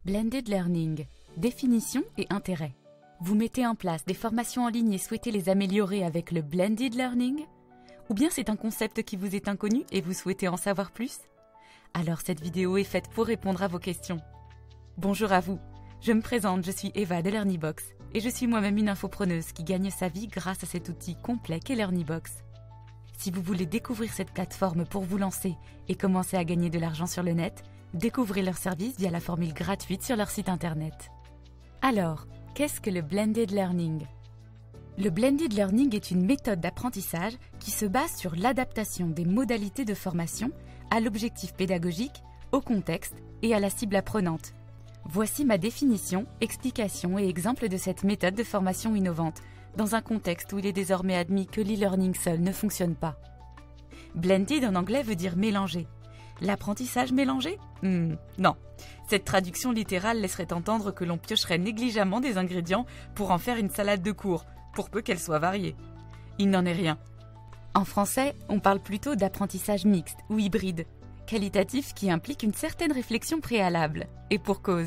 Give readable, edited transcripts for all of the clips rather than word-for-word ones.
Blended Learning, définition et intérêt. Vous mettez en place des formations en ligne et souhaitez les améliorer avec le Blended Learning? Ou bien c'est un concept qui vous est inconnu et vous souhaitez en savoir plus? Alors cette vidéo est faite pour répondre à vos questions. Bonjour à vous, je me présente, je suis Eva de LearnyBox et je suis moi-même une infopreneuse qui gagne sa vie grâce à cet outil complet qu'est LearnyBox. Si vous voulez découvrir cette plateforme pour vous lancer et commencer à gagner de l'argent sur le net, découvrez leur service via la formule gratuite sur leur site internet. Alors, qu'est-ce que le Blended Learning? Le Blended Learning est une méthode d'apprentissage qui se base sur l'adaptation des modalités de formation à l'objectif pédagogique, au contexte et à la cible apprenante. Voici ma définition, explication et exemple de cette méthode de formation innovante, dans un contexte où il est désormais admis que l'e-learning seul ne fonctionne pas. Blended en anglais veut dire mélanger. L'apprentissage mélangé? Non. Cette traduction littérale laisserait entendre que l'on piocherait négligemment des ingrédients pour en faire une salade de cours, pour peu qu'elle soit variée. Il n'en est rien. En français, on parle plutôt d'apprentissage mixte ou hybride, qualitatif qui implique une certaine réflexion préalable, et pour cause.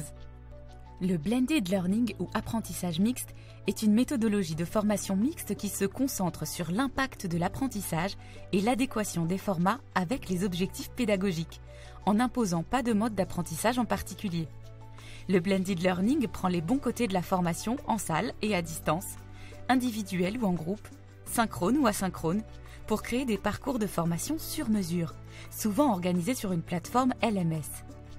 Le blended learning ou apprentissage mixte est une méthodologie de formation mixte qui se concentre sur l'impact de l'apprentissage et l'adéquation des formats avec les objectifs pédagogiques, en n'imposant pas de mode d'apprentissage en particulier. Le blended learning prend les bons côtés de la formation en salle et à distance, individuelle ou en groupe, synchrone ou asynchrone, pour créer des parcours de formation sur mesure, souvent organisés sur une plateforme LMS.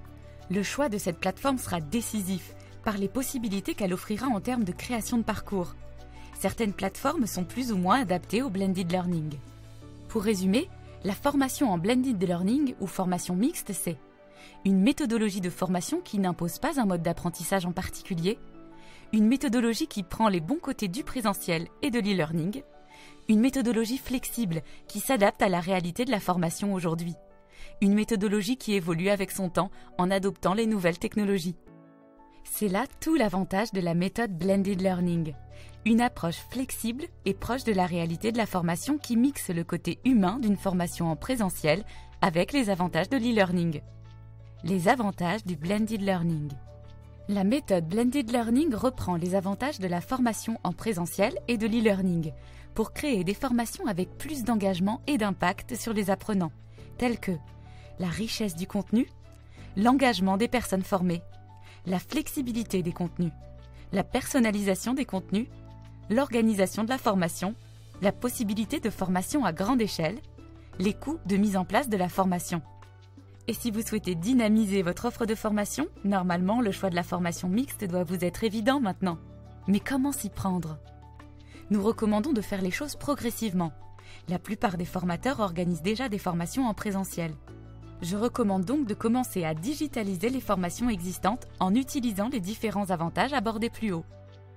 Le choix de cette plateforme sera décisif par les possibilités qu'elle offrira en termes de création de parcours. Certaines plateformes sont plus ou moins adaptées au blended learning. Pour résumer, la formation en blended learning ou formation mixte, c'est une méthodologie de formation qui n'impose pas un mode d'apprentissage en particulier, une méthodologie qui prend les bons côtés du présentiel et de l'e-learning, une méthodologie flexible qui s'adapte à la réalité de la formation aujourd'hui, une méthodologie qui évolue avec son temps en adoptant les nouvelles technologies. C'est là tout l'avantage de la méthode Blended Learning, une approche flexible et proche de la réalité de la formation qui mixe le côté humain d'une formation en présentiel avec les avantages de l'e-learning. Les avantages du Blended Learning. La méthode Blended Learning reprend les avantages de la formation en présentiel et de l'e-learning pour créer des formations avec plus d'engagement et d'impact sur les apprenants, tels que la richesse du contenu, l'engagement des personnes formées, la flexibilité des contenus, la personnalisation des contenus, l'organisation de la formation, la possibilité de formation à grande échelle, les coûts de mise en place de la formation. Et si vous souhaitez dynamiser votre offre de formation, normalement le choix de la formation mixte doit vous être évident maintenant. Mais comment s'y prendre? Nous recommandons de faire les choses progressivement. La plupart des formateurs organisent déjà des formations en présentiel. Je recommande donc de commencer à digitaliser les formations existantes en utilisant les différents avantages abordés plus haut.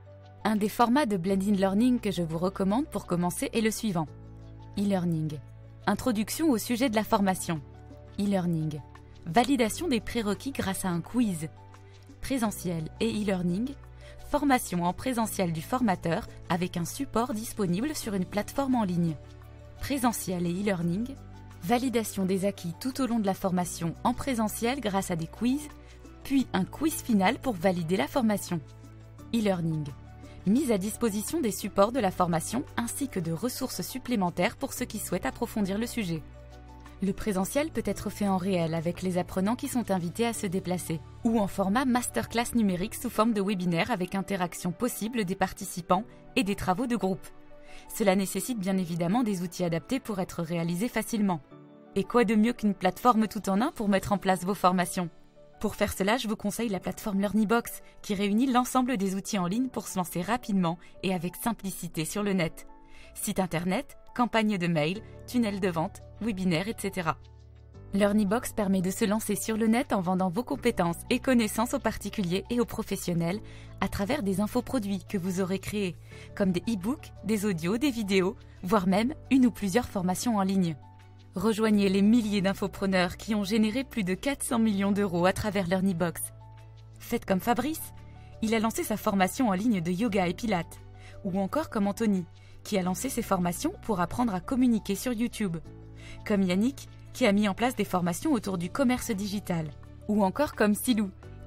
Un des formats de blended learning que je vous recommande pour commencer est le suivant. E-learning. Introduction au sujet de la formation. E-learning. Validation des prérequis grâce à un quiz. Présentiel et e-learning. Formation en présentiel du formateur avec un support disponible sur une plateforme en ligne. Présentiel et e-learning. Validation des acquis tout au long de la formation en présentiel grâce à des quiz, puis un quiz final pour valider la formation. E-learning. Mise à disposition des supports de la formation ainsi que de ressources supplémentaires pour ceux qui souhaitent approfondir le sujet. Le présentiel peut être fait en réel avec les apprenants qui sont invités à se déplacer, ou en format masterclass numérique sous forme de webinaire avec interaction possible des participants et des travaux de groupe. Cela nécessite bien évidemment des outils adaptés pour être réalisés facilement. Et quoi de mieux qu'une plateforme tout en un pour mettre en place vos formations? Pour faire cela, je vous conseille la plateforme LearnyBox qui réunit l'ensemble des outils en ligne pour se lancer rapidement et avec simplicité sur le net. Site internet, campagne de mail, tunnel de vente, webinaire, etc. LearnyBox permet de se lancer sur le net en vendant vos compétences et connaissances aux particuliers et aux professionnels à travers des infoproduits que vous aurez créés, comme des e-books, des audios, des vidéos, voire même une ou plusieurs formations en ligne. Rejoignez les milliers d'infopreneurs qui ont généré plus de 400 millions d'euros à travers LearnyBox. Faites comme Fabrice, il a lancé sa formation en ligne de yoga et pilates, ou encore comme Anthony, qui a lancé ses formations pour apprendre à communiquer sur YouTube, comme Yannick, qui a mis en place des formations autour du commerce digital, ou encore comme Silou,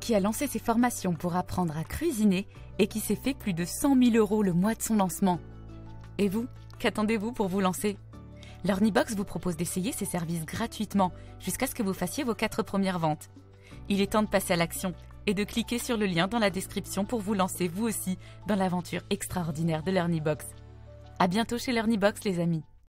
qui a lancé ses formations pour apprendre à cuisiner et qui s'est fait plus de 100 000 € le mois de son lancement. Et vous, qu'attendez-vous pour vous lancer? Learnybox vous propose d'essayer ses services gratuitement jusqu'à ce que vous fassiez vos 4 premières ventes. Il est temps de passer à l'action et de cliquer sur le lien dans la description pour vous lancer vous aussi dans l'aventure extraordinaire de Learnybox. À bientôt chez Learnybox les amis.